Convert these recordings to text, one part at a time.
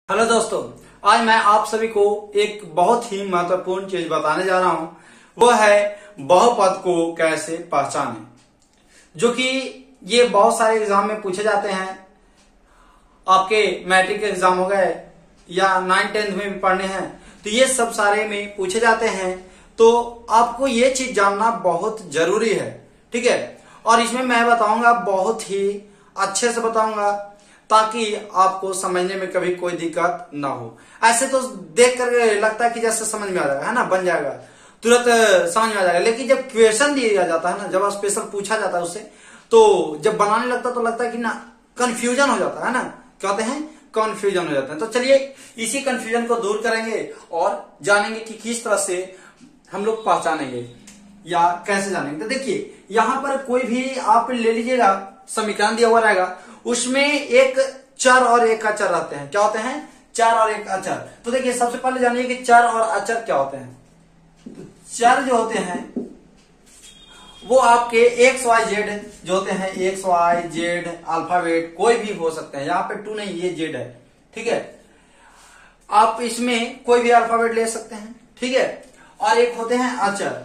Hello दोस्तों, आज मैं आप सभी को एक बहुत ही महत्वपूर्ण चीज बताने जा रहा हूं। वो है बहुपद को कैसे पहचानें, जो कि ये बहुत सारे एग्जाम में पूछे जाते हैं। आपके मैट्रिक एग्जाम हो गए या 9th-10th में भी पढ़ने हैं, तो ये सब सारे में पूछे जाते हैं। तो आपको ये चीज जानना बहुत जरूरी है, ठीक है। और इसमें मैं बताऊंगा, बहुत ही अच्छे से बताऊंगा, ताकि आपको समझने में कभी कोई दिक्कत ना हो। ऐसे तो देख कर लगता है कि जैसे समझ में आ जाएगा, है ना, बन जाएगा, तुरंत समझ में आ जाएगा। लेकिन जब क्वेश्चन दिया जाता है ना, जब स्पेशल पूछा जाता है उससे, तो जब बनाने लगता तो लगता है कि ना कंफ्यूजन हो जाता है ना, क्या होते हैं, कंफ्यूजन हो जाता है। तो चलिए इसी कंफ्यूजन को दूर करेंगे और जानेंगे कि किस तरह से हम लोग पहचानेंगे या कैसे जानेंगे। तो देखिए, यहाँ पर कोई भी आप ले लीजिएगा, समीकरण दिया हुआ रहेगा, उसमें एक चर और एक अचर रहते हैं। क्या होते हैं? चर और एक अचर। तो देखिए, सबसे पहले जानिए कि चर और अचर क्या होते हैं। तो चर जो होते हैं वो आपके एक्स वाई जेड जो होते हैं, एक्स वाई जेड अल्फाबेट कोई भी हो सकते हैं। यहाँ पे 2 नहीं, ये जेड है, ठीक है। आप इसमें कोई भी अल्फाबेट ले सकते हैं, ठीक है। और एक होते हैं अचर,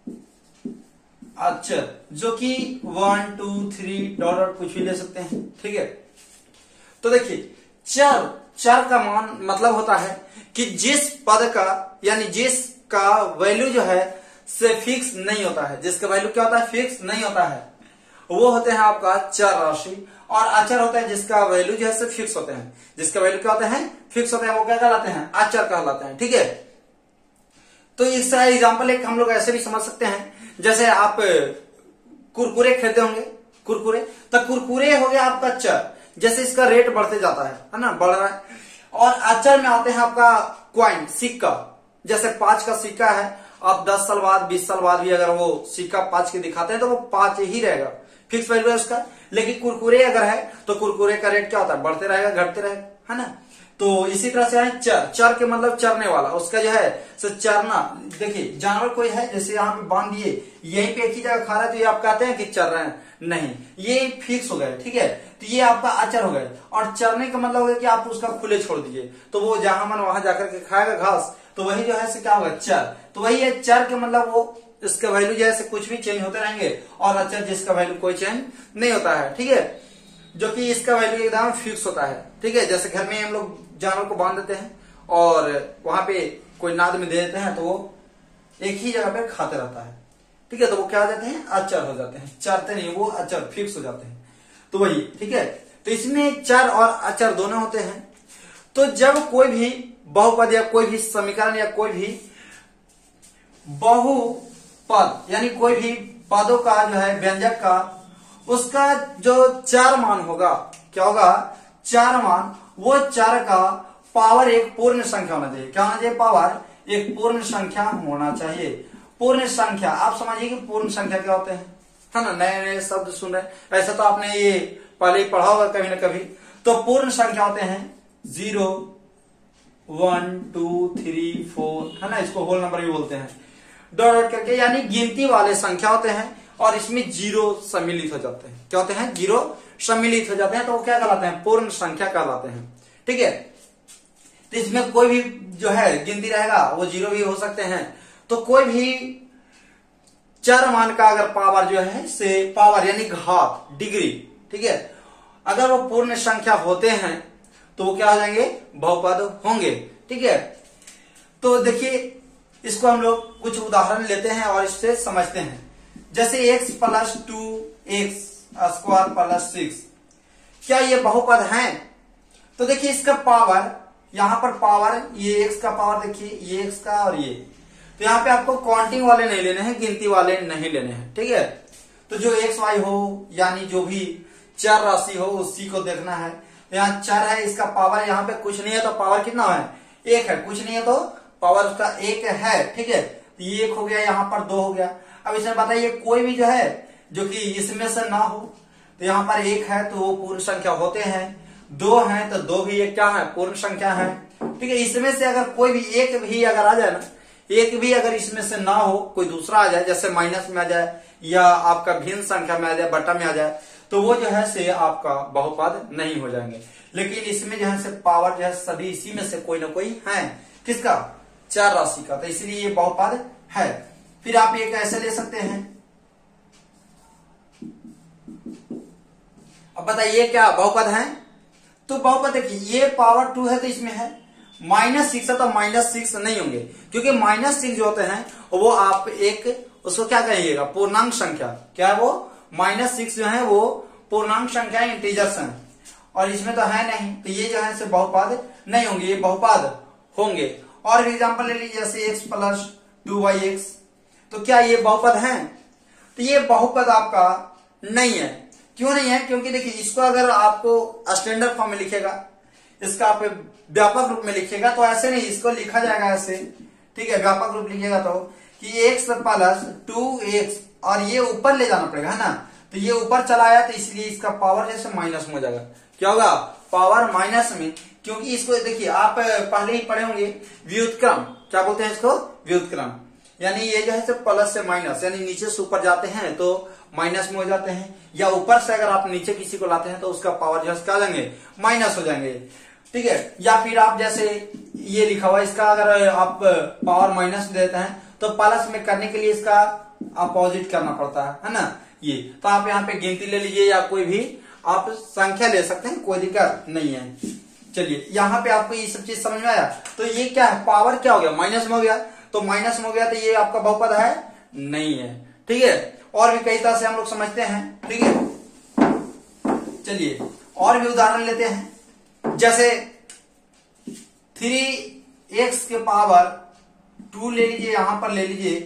अचर जो कि 1 2 3 डॉट कुछ भी ले सकते हैं, ठीक है। तो देखिए, चर का मान मतलब होता है कि जिस पद का यानी जिसका वैल्यू जो है से फिक्स नहीं होता है, जिसका वैल्यू क्या होता है, फिक्स नहीं होता है, वो होते हैं आपका चर राशि। और अचर होता है जिसका वैल्यू जो है से फिक्स होते हैं, जिसका वैल्यू क्या होते हैं, फिक्स होते हैं, वो क्या कहलाते हैं, अचर कहलाते हैं, ठीक है। तो इसका एग्जाम्पल एक हम लोग ऐसे भी समझ सकते हैं, जैसे आप कुरकुरे खरीदे होंगे, कुरकुरे, तो कुरकुरे हो गया आपका चर, जैसे इसका रेट बढ़ते जाता है ना, बढ़ रहा है। और अचर में आते हैं आपका क्वाइन, सिक्का, जैसे 5 का सिक्का है, आप 10 साल बाद 20 साल बाद भी अगर वो सिक्का 5 के दिखाते हैं तो वो 5 ही रहेगा, फिक्स वैल्यू है उसका। लेकिन कुरकुरे अगर है तो कुरकुरे का रेट क्या होता है, बढ़ते रहेगा, घटते रहेगा, है ना। तो इसी तरह से है चर, चर के मतलब चरने वाला, उसका जो है सो चरना। देखिए, जानवर कोई है, जैसे यहाँ पे बांध दिए, यहीं पे एक ही जगह खा रहा है, तो ये आप कहते हैं कि चर रहे हैं, नहीं, ये फिक्स हो गए, ठीक है। तो ये आपका अचर हो गए। और चरने का मतलब हो गया कि आप उसका खुले छोड़ दीजिए, तो वो जहां मन वहां जाकर के खाएगा घास, तो वही जो है क्या होगा, चर। तो वही है चर के मतलब वो इसका वैल्यू जो है कुछ भी चेंज होते रहेंगे, और अचर जिसका वैल्यू कोई चेंज नहीं होता है, ठीक है, जो कि इसका वैल्यू एकदम फिक्स होता है, ठीक है। जैसे घर में हम लोग जानवर को बांध देते हैं और वहां पे कोई नाद में दे देते हैं, तो वो एक ही जगह पे खाते रहता है, ठीक है। तो वो क्या हो जाते हैं, अचर हो जाते हैं, चरते नहीं, वो अचर फिक्स हो जाते हैं। तो वही, ठीक है। तो इसमें चर और अचर दोनों होते हैं। तो जब कोई भी बहुपद या कोई भी समीकरण या कोई भी बहुपद यानी कोई भी पदों का जो है व्यंजक का, उसका जो चर मान होगा, क्या होगा, चर मान, वो चर का पावर एक पूर्ण संख्या होना चाहिए। क्या होना चाहिए, पावर एक पूर्ण संख्या होना चाहिए। पूर्ण संख्या, आप समझिए कि पूर्ण संख्या क्या होते हैं, है ना, नए नए शब्द सुन रहे, ऐसा तो आपने ये पहले ही पढ़ा होगा कभी ना कभी। तो पूर्ण संख्या होते हैं 0 1 2 3 4, है ना, इसको होल नंबर भी बोलते हैं, डॉट डॉट करके, यानी गिनती वाले संख्या होते हैं। और इसमें 0 सम्मिलित हो जाते हैं, क्या होते हैं, 0 सम्मिलित हो जाते हैं, तो वो क्या कहलाते हैं, पूर्ण संख्या कहलाते हैं, ठीक है। तो इसमें कोई भी जो है गिनती रहेगा, वो 0 भी हो सकते हैं। तो कोई भी चर मान का अगर पावर जो है से पावर यानी घात, डिग्री, ठीक है, अगर वो पूर्ण संख्या होते हैं तो वो क्या हो जाएंगे, बहुपद होंगे, ठीक है। तो देखिए, इसको हम लोग कुछ उदाहरण लेते हैं और इससे समझते हैं। जैसे x + 2x² + 6, क्या ये बहुपद हैं? तो देखिए, इसका पावर, यहां पर पावर, ये x का पावर देखिए, ये x का और ये, तो यहाँ पे आपको काउंटिंग वाले नहीं लेने हैं, गिनती वाले नहीं लेने हैं, ठीक है। तो जो x y हो, यानी जो भी चर राशि हो, उसी को देखना है। तो यहाँ चर है, इसका पावर यहाँ पे कुछ नहीं है, तो पावर कितना है, 1 है, कुछ नहीं है तो पावर उसका 1 है, ठीक है। तो ये 1 हो गया, यहाँ पर 2 हो गया। अब इसमें बताइए, कोई भी जो है जो कि इसमें से ना हो, तो यहाँ पर 1 है तो वो पूर्ण संख्या होते हैं, 2 है तो 2 भी एक क्या है, पूर्ण संख्या है, ठीक है। इसमें से अगर कोई भी एक भी अगर आ जाए ना, एक भी अगर इसमें से ना हो, कोई दूसरा आ जाए, जैसे माइनस में आ जाए या आपका भिन्न संख्या में आ जाए, बटा में आ जाए, तो वो जो है से आपका बहुपद नहीं हो जाएंगे। लेकिन इसमें जो है से पावर जो है सभी इसी में से कोई ना कोई है, किसका, चार राशि का, तो इसलिए ये बहुपद है। फिर आप ये कैसे ले सकते हैं, अब बताइए क्या बहुपद है, तो बहुपद देखिए ये पावर 2 है तो इसमें है -6 है तो -6 नहीं होंगे, क्योंकि -6 जो होते हैं वो आप एक उसको क्या कहिएगा, पूर्णांक संख्या, क्या है वो, -6 जो है वो पूर्णांक संख्या इंटीजर्स हैं, और इसमें तो है नहीं, तो ये जो है से बहुपद नहीं होंगे, ये बहुपद होंगे। और भी एग्जाम्पल ले लीजिए, जैसे x + 2y(x), तो क्या ये बहुपद है, तो ये बहुपद आपका नहीं है। क्यों नहीं है, क्योंकि देखिए इसको अगर आपको स्टैंडर्ड फॉर्म में लिखेगा, इसका आप व्यापक रूप में लिखेगा तो ऐसे नहीं, इसको लिखा जाएगा ऐसे, ठीक है, व्यापक रूप लिखिएगा तो कि x + 2x, और ये ऊपर ले जाना पड़ेगा, है ना, तो ये ऊपर चला आया तो इसलिए इसका पावर जैसे माइनस में हो जाएगा, क्या होगा, पावर माइनस में, क्योंकि इसको देखिए आप पहले ही पढ़े होंगे व्युत्क्रम, क्या बोलते हैं इसको, व्युत्क्रम, यानी ये जो है प्लस से माइनस, यानी नीचे से ऊपर जाते हैं तो माइनस में हो जाते हैं, या ऊपर से अगर आप नीचे किसी को लाते हैं तो उसका पावर जो है क्या हो जाएंगे, माइनस हो जाएंगे, ठीक है। या फिर आप जैसे ये लिखा हुआ, इसका अगर आप पावर माइनस देते हैं तो प्लस में करने के लिए इसका अपोजिट करना पड़ता है ना, ये तो आप यहाँ पे गिनती ले लीजिए या कोई भी आप संख्या ले सकते हैं, कोई दिक्कत नहीं है। चलिए यहाँ पे आपको ये सब चीज समझ में आया, तो ये क्या है, पावर क्या हो गया, माइनस में हो गया, तो माइनस में हो गया तो ये आपका बहुपद है नहीं है, ठीक है। और भी कई तरह से हम लोग समझते हैं, ठीक है। चलिए और भी उदाहरण लेते हैं, जैसे 3x के पावर 2 ले लीजिए, यहां पर ले लीजिए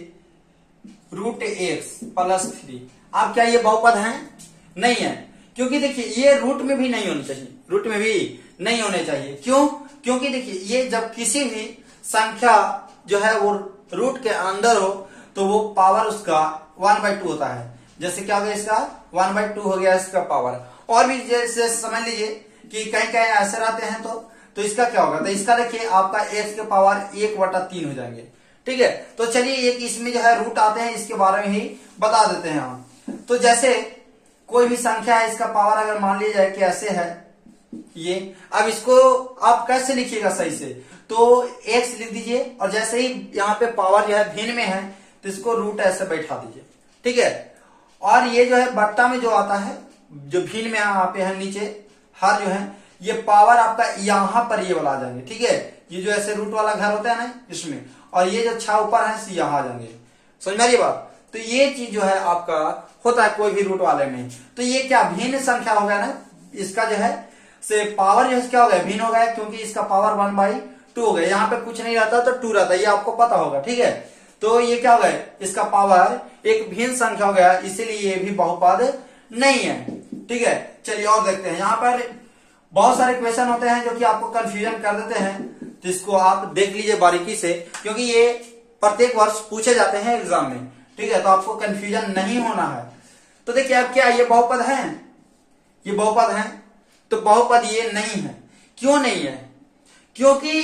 √x + 3, आप क्या ये बहुपद है, नहीं है, क्योंकि देखिए ये रूट में भी नहीं होनी चाहिए, रूट में भी नहीं होने चाहिए, क्यों, क्योंकि देखिए ये जब किसी भी संख्या जो है वो रूट के अंदर हो तो वो पावर उसका 1/2 होता है, जैसे क्या हो गया इसका 1/2 हो गया इसका पावर। और भी जैसे समझ लीजिए कि कहीं कहीं ऐसे रहते हैं तो इसका क्या होगा, तो इसका देखिए आपका x के पावर 1/3 हो जाएंगे, ठीक है। तो चलिए एक इसमें जो है रूट आते हैं, इसके बारे में ही बता देते हैं हम। तो जैसे कोई भी संख्या है, इसका पावर अगर मान लिया जाए कि ऐसे है ये, अब इसको आप कैसे लिखिएगा सही से, तो x लिख दीजिए, और जैसे ही यहाँ पे पावर जो है भिन्न में है तो इसको रूट ऐसे बैठा दीजिए, ठीक है। और ये जो है बट्टा में जो आता है, जो भिन्न में यहाँ पे है नीचे हर जो है, ये पावर आपका यहाँ पर ये वाला आ जाएंगे, ठीक है, ये जो ऐसे रूट वाला घर होता है ना इसमें, और ये जो 6 ऊपर है यहाँ आ जाएंगे, समझ में आ रही बात। तो ये चीज जो है आपका होता है कोई भी रूट वाले में, तो ये क्या भिन्न संख्या हो गया ना, इसका जो है से पावर जो है क्या हो गया, भिन्न हो गया, क्योंकि इसका पावर 1/2 हो गया, यहाँ पे कुछ नहीं रहता तो 2 रहता है, ये आपको पता होगा, ठीक है। तो ये क्या हो गया, इसका पावर एक भिन्न संख्या हो गया, इसीलिए ये भी बहुपद नहीं है, ठीक है। चलिए और देखते हैं, यहाँ पर बहुत सारे क्वेश्चन होते हैं जो कि आपको कंफ्यूजन कर देते हैं, तो इसको आप देख लीजिए बारीकी से, क्योंकि ये प्रत्येक वर्ष पूछे जाते हैं एग्जाम में, ठीक है, तो आपको कंफ्यूजन नहीं होना है। तो देखिए अब क्या ये बहुपद है, ये बहुपद है, तो बहुपद ये नहीं है, क्यों नहीं है, क्योंकि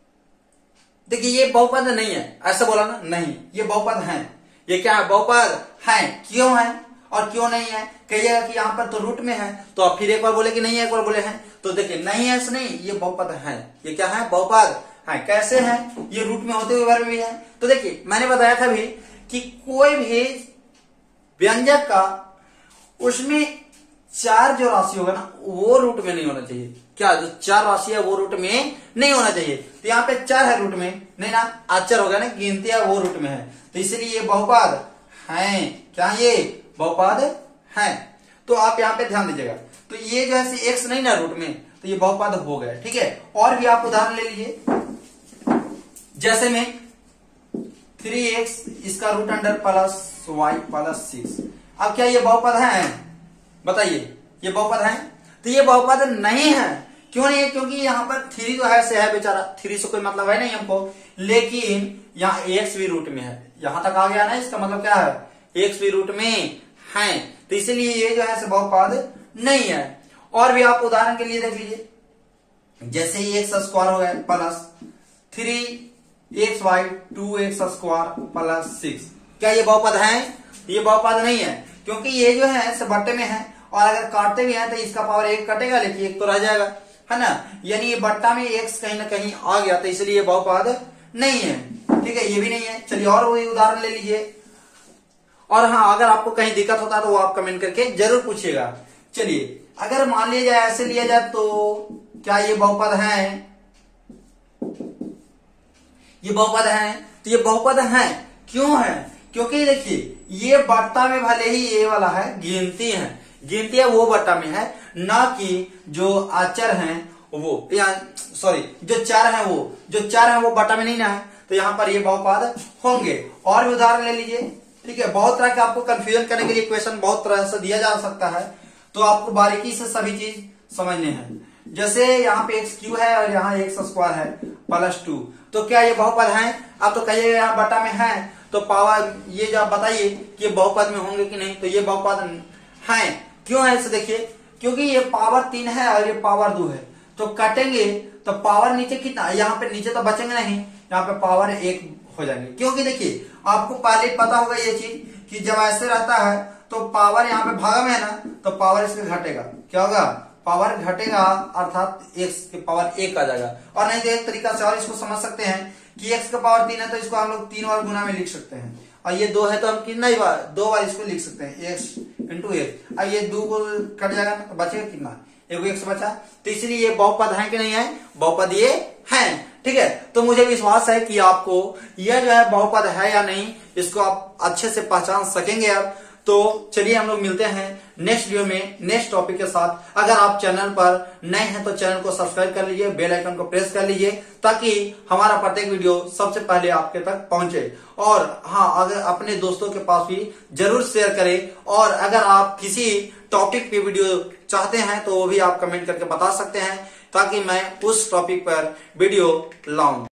देखिए ये बहुपद नहीं है, ऐसा बोला ना, नहीं, ये बहुपद है, ये क्या है, बहुपद है, क्यों है और क्यों नहीं है, कहिएगा कि यहाँ पर तो रूट में है, तो आप फिर एक बार बोले कि नहीं है, एक बार बोले हैं, तो देखिए नहीं है ऐसा नहीं, ये बहुपद है, ये क्या है, बहुपद है, कैसे है, ये रूट में होते हुए बार में भी है। तो देखिए मैंने बताया था भी कि कोई भी व्यंजक का उसमें 4 जो राशि होगा ना वो रूट में नहीं होना चाहिए, क्या जो 4 राशि है वो रूट में नहीं होना चाहिए, तो यहाँ पे 4 है रूट में नहीं ना, आचर हो गया ना, गिनती है वो रूट में है, तो इसलिए ये बहुपद है, क्या ये बहुपद है। तो आप यहाँ पे ध्यान दीजिएगा, तो ये जो है x नहीं ना रूट में, तो ये बहुपद हो गया, ठीक है। और भी आप उदाहरण ले लीजिए, जैसे में 3x इसका रूट अंडर +y + 6, अब क्या ये बहुपद है, बताइए ये बहुपद है, तो ये बहुपद नहीं है, क्यों नहीं है, क्योंकि यहाँ पर 3 जो है से है बेचारा, 3 से कोई मतलब है नहीं हमको, लेकिन यहाँ x भी रूट में है, यहां तक आ गया ना, इसका मतलब क्या है, x भी रूट में है, तो इसलिए ये जो है बहुपद नहीं है। और भी आप उदाहरण के लिए देख लीजिए, जैसे ही x² हो गया +3xy 2x² + 6, क्या ये बहुपद है, ये बहुपद नहीं है, क्योंकि ये जो है बट्टे में है और अगर काटते भी हैं तो इसका पावर 1 कटेगा, लेकिन 1 तो रह जाएगा, है ना। यानी ये बट्टा में x कहीं ना कहीं आ गया, तो इसलिए ये बहुपद नहीं है, ठीक है, ये भी नहीं है। चलिए और वही उदाहरण ले लीजिए। और हाँ, अगर आपको कहीं दिक्कत होता है तो वो आप कमेंट करके जरूर पूछिएगा। चलिए, अगर मान लिया जाए ऐसे लिया जाए तो क्या ये बहुपद है? ये बहुपद है, तो ये बहुपद है। क्यों है? क्योंकि देखिए, ये बट्टा में भले ही ये वाला है, गिनती है, गिनती है वो बट्टा में है, ना कि जो अचर हैं वो, या सॉरी, जो चर हैं वो बट्टा में नहीं ना है, तो यहाँ पर ये बहुपद होंगे। और भी उदाहरण ले लीजिए, ठीक है। बहुत तरह के आपको कंफ्यूजन करने के लिए क्वेश्चन बहुत तरह से दिया जा सकता है, तो आपको बारीकी से सभी चीज समझने हैं। जैसे यहाँ पे एक्स क्यू है और यहाँ एक्स स्क्वायर है +2, तो क्या ये बहुपद है? आप तो कहिएगा यहाँ बटा में है, तो पावर ये जो आप बताइए कि ये बहुपद में होंगे कि नहीं, तो ये बहुपद है। क्यों है इसे देखिए, क्योंकि ये पावर 3 है और ये पावर 2 है, तो काटेंगे तो पावर नीचे कितना, यहाँ पे नीचे तो बचेंगे नहीं, यहाँ पे पावर 1 हो जाएंगे। क्योंकि देखिए, आपको पहले पता होगा ये चीज कि जब ऐसे रहता है तो पावर यहाँ पे भागा में है ना, तो पावर इसका घटेगा। क्या होगा? पावर घटेगा, अर्थात x के पावर 1 आ जाएगा। और नहीं तो एक तरीका से और इसको समझ सकते हैं कि x का पावर 3 है तो इसको हम लोग 3 बार गुना में लिख सकते हैं, और ये 2 है तो हम कितना ही बार 2 बार इसको लिख सकते हैं, x इंटू x। अब ये 2 को कट जाएगा तो बचेगा कितना, एक x बचा। तो इसलिए ये बहुपद है कि नहीं है? बहुपद ये है, ठीक है। तो मुझे विश्वास है कि आपको यह जो है बहुपद है या नहीं, इसको आप अच्छे से पहचान सकेंगे अब। तो चलिए हम लोग मिलते हैं नेक्स्ट वीडियो में नेक्स्ट टॉपिक के साथ। अगर आप चैनल पर नए हैं तो चैनल को सब्सक्राइब कर लीजिए, बेल आइकन को प्रेस कर लीजिए, ताकि हमारा प्रत्येक वीडियो सबसे पहले आपके तक पहुंचे। और हाँ, अगर अपने दोस्तों के पास भी जरूर शेयर करें, और अगर आप किसी टॉपिक पे वीडियो चाहते हैं तो वो भी आप कमेंट करके बता सकते हैं, ताकि मैं उस टॉपिक पर वीडियो लाऊं।